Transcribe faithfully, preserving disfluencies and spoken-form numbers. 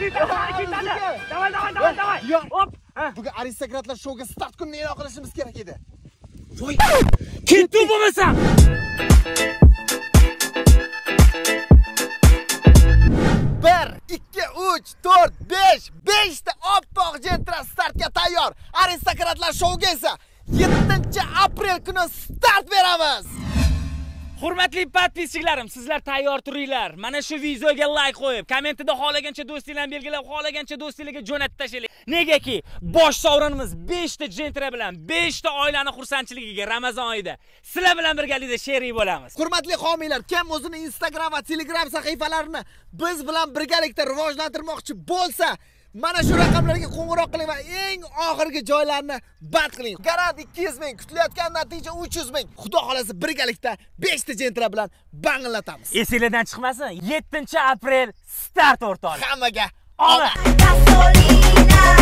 Davay, davay, davay, davay. Hop. Bugun aristokratlar shouga start kunini e'lon qilishimiz kerak edi. Voy. Ketdi bo'lmasa. bir, ikki, uch, to'rt, besh, besh ta oppoq jentra startga tayyor. Aristokratlar shouga esa yettinchi aprel kuni start beramiz. Hurmatli podpischiklarim, sizlar tayyor turinglar. Mana shu videoga like qo'yib, kommentida xohlagancha do'stinglarni belgilab, xohlagancha do'stinglarga jo'natib tashlang. Negaki bosh sovrinimiz besh ta jentra bilan besh ta oilani xursandchiligiga Ramazon oyida sizlar bilan birgalikda sherik bo'lamiz. Hurmatli homiylar, kim o'zini Instagram va Telegram sahifalarini biz bilan birgalikda rivojlantirmoqchi bo'lsa, mana shu raqamlarga qo'ng'iroq qiling va eng oxirgi joylarni band qiling. Garant ikki yuz ming, kutilayotgan natija uch yuz ming. Xudo xolasa birgalikda besh ta jentra bilan banglatamiz. Esingizdan chiqmasin, yettinchi aprel start o'rtoqlar. Hammaga omad.